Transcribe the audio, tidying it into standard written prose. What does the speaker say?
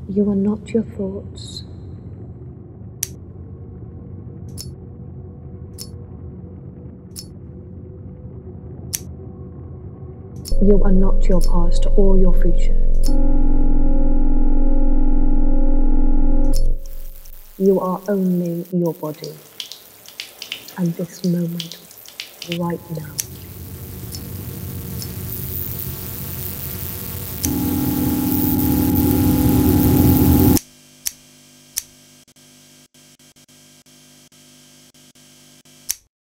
You are not your thoughts. You are not your past or your future. You are only your body and this moment, right now.